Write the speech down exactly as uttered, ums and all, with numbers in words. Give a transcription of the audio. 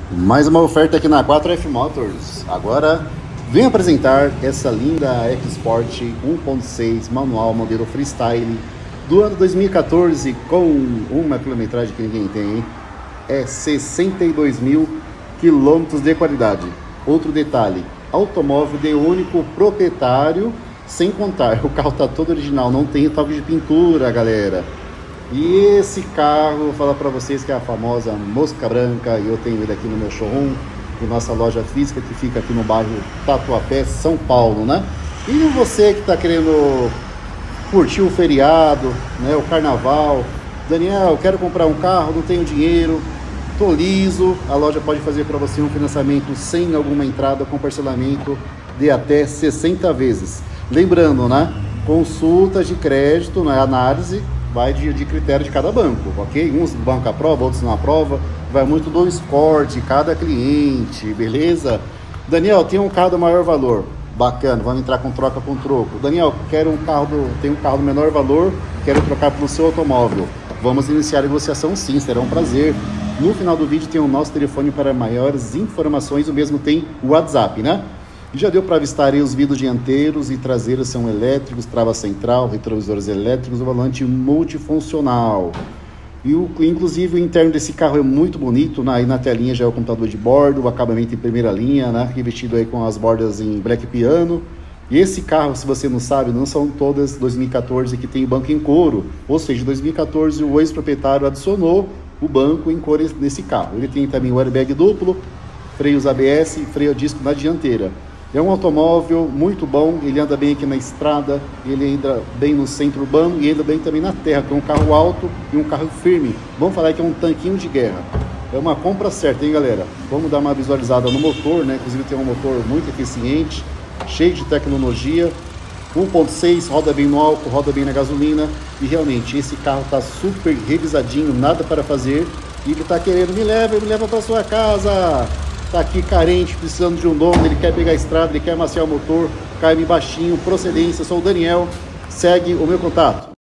Mais uma oferta aqui na quatro F Motors. Agora vem apresentar essa linda EcoSport um ponto seis manual modelo Freestyle do ano dois mil e quatorze com uma quilometragem que ninguém tem, hein? É sessenta e dois mil quilômetros de qualidade. Outro detalhe, automóvel de único proprietário, sem contar, o carro tá todo original, não tem toque de pintura, galera. E esse carro, vou falar para vocês que é a famosa mosca branca, e eu tenho ele aqui no meu showroom, em nossa loja física que fica aqui no bairro Tatuapé, São Paulo, né? E você que está querendo curtir o feriado, né, o carnaval, Daniel, quero comprar um carro, não tenho dinheiro, tô liso, a loja pode fazer para você um financiamento sem alguma entrada, com parcelamento de até sessenta vezes. Lembrando, né, consultas de crédito, né, análise, vai de, de critério de cada banco, ok? Uns bancos aprovam, outros não aprovam, vai muito do score de cada cliente, beleza? Daniel, tem um carro do maior valor, bacana, vamos entrar com troca com troco. Daniel, quero um carro do, tem um carro do menor valor, quero trocar pelo seu automóvel. Vamos iniciar a negociação sim, será um prazer. No final do vídeo tem o nosso telefone para maiores informações, o mesmo tem o WhatsApp, né? Já deu para avistar aí os vidros dianteiros e traseiros são elétricos, trava central, retrovisores elétricos, o volante multifuncional. E o, inclusive o interno desse carro é muito bonito, né? Aí na telinha já é o computador de bordo, o acabamento em primeira linha, né? Revestido aí com as bordas em black piano. E esse carro, se você não sabe, não são todas dois mil e quatorze que tem banco em couro. Ou seja, em dois mil e quatorze o ex-proprietário adicionou o banco em couro nesse carro. Ele tem também o airbag duplo, freios A B S e freio a disco na dianteira. É um automóvel muito bom, ele anda bem aqui na estrada, ele anda bem no centro urbano e anda bem também na terra, que é um carro alto e um carro firme. Vamos falar que é um tanquinho de guerra. É uma compra certa, hein, galera? Vamos dar uma visualizada no motor, né? Inclusive tem um motor muito eficiente, cheio de tecnologia. um ponto seis, roda bem no álcool, roda bem na gasolina. E realmente, esse carro tá super revisadinho, nada para fazer. E ele tá querendo, me leva, me leva para sua casa. Tá aqui carente, precisando de um dono, ele quer pegar a estrada, ele quer amaciar o motor, carne baixinho, procedência, sou o Daniel, segue o meu contato.